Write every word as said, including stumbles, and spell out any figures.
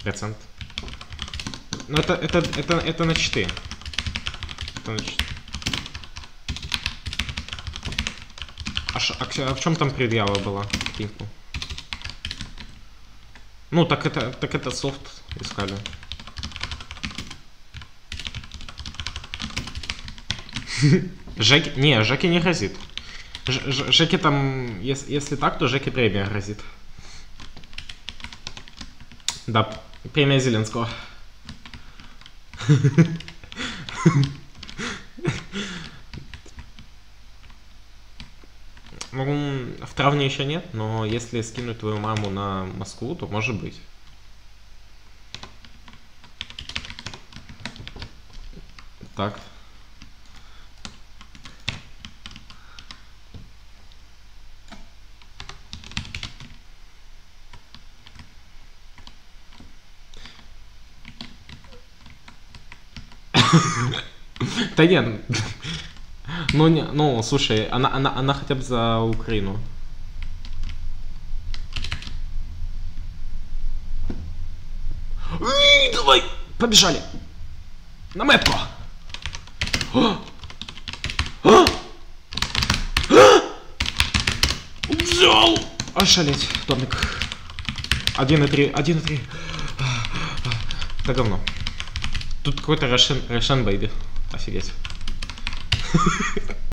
процент. Ну это, это, это, это на четыре. Это на четыре. А, ш, а, а в чем там предъява была? Пинку? Ну так это, так это софт искали. Жеки... Не, Жеки не грозит. Ж, Ж, Жеки там... Если, если так, то Жеки премия грозит. Да, премия Зеленского. Ну, в травне еще нет, но если скинуть твою маму на Москву, то может быть. Так. Да нет. Ну, не, ну, слушай, она, она, она хотя бы за Украину. И, давай, побежали. На метку. Взял. Ошалеть, домик. один и три, один и три. Да говно. Тут какой-то Рошен, Рошен Бэйби. Офигеть.